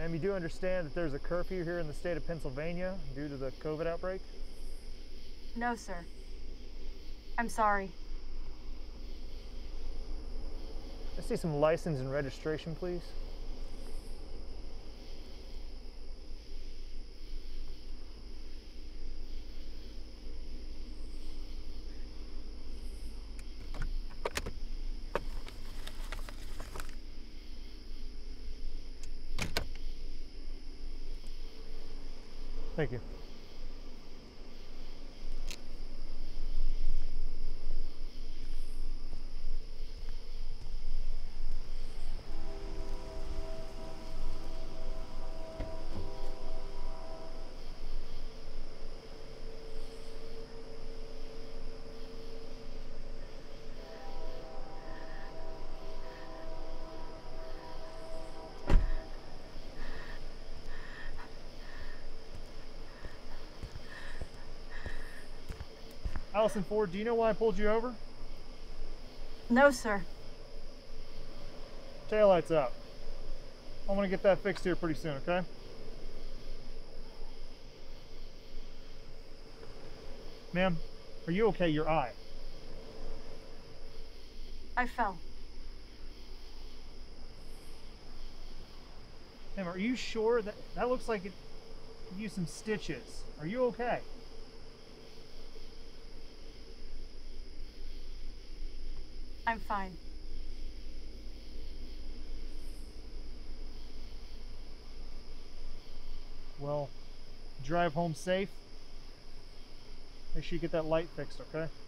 Ma'am, you do understand that there's a curfew here in the state of Pennsylvania due to the COVID outbreak? No, sir. I'm sorry. I see some license and registration, please. Thank you. Allison Ford, do you know why I pulled you over? No, sir. Taillight's up. I want to get that fixed here pretty soon, okay? Ma'am, are you okay? Your eye. I fell. Ma'am, are you sure that looks like it could use some stitches? Are you okay? I'm fine. Well, drive home safe. Make sure you get that light fixed, okay?